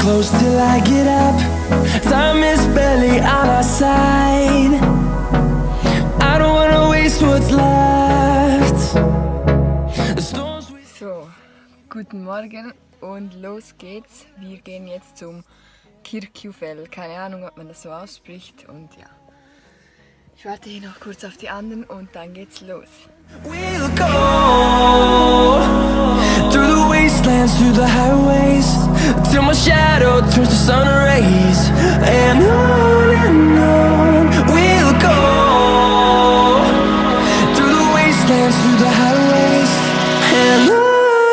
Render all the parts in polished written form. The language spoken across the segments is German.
close till I get up. Time is barely on our side. I don't wanna waste what's left. The storms we... So, guten Morgen und los geht's. Wir gehen jetzt zum Kirkjufell. Keine Ahnung, ob man das so ausspricht. Und ja, ich warte hier noch kurz auf die anderen und dann geht's los. We'll go through the wastelands, through the highways, till my shadow turns to sun rays. And on we'll go through the wastelands, through the highways, and on.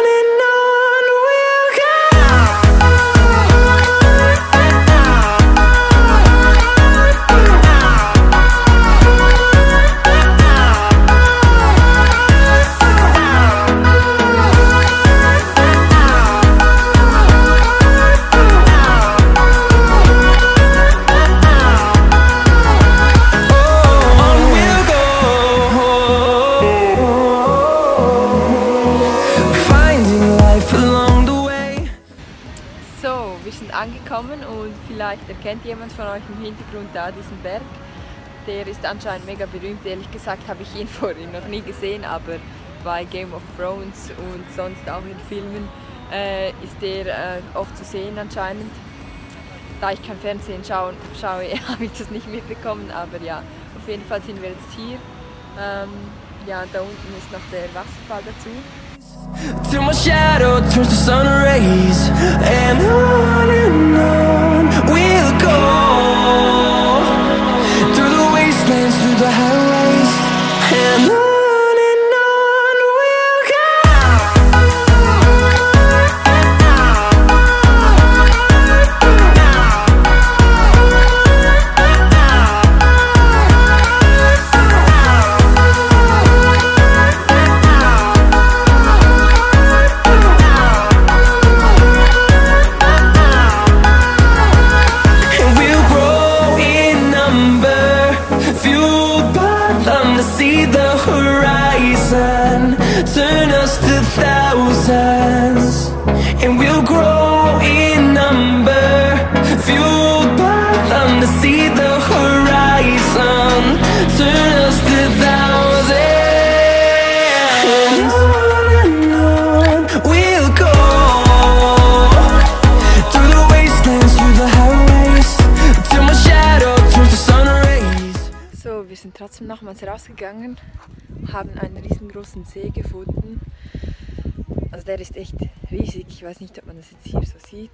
Wir sind angekommen und vielleicht erkennt jemand von euch im Hintergrund da diesen Berg. Der ist anscheinend mega berühmt. Ehrlich gesagt habe ich ihn vorhin noch nie gesehen, aber bei Game of Thrones und sonst auch in Filmen ist der oft zu sehen anscheinend. Da ich kein Fernsehen schaue, habe ich das nicht mitbekommen, aber ja, auf jeden Fall sind wir jetzt hier. Ja, da unten ist noch der Wasserfall dazu. Till my shadow turns to sun rays, and on we'll go through the wastelands, through the highways, and on we'll see the horizon, turn us to thousands, and we'll grow in number, fueled by them to see the horizon, turn us to thousands, and on we'll go through the wastelands, through the highways, till my shadow turns to sun rays. So, wir sind trotzdem nochmals rausgegangen, haben einen riesengroßen See gefunden. Also der ist echt riesig, ich weiß nicht, ob man das jetzt hier so sieht.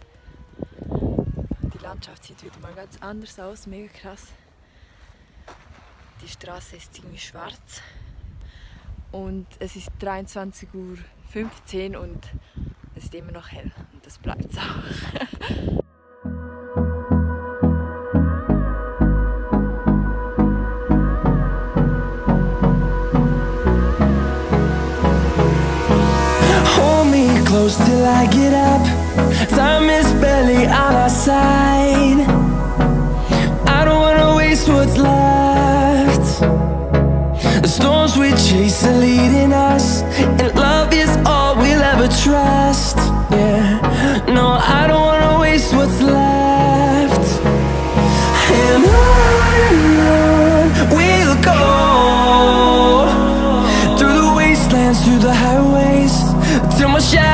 Die Landschaft sieht wieder mal ganz anders aus, mega krass. Die Straße ist ziemlich schwarz und es ist 23:15 Uhr und es ist immer noch hell und das bleibt es auch. Close till I get up. Time is barely on our side. I don't wanna waste what's left. The storms we chase are leading us, and love is all we'll ever trust. Yeah, no, I don't wanna waste what's left. And on we'll go through the wastelands, through the highways, till my shadow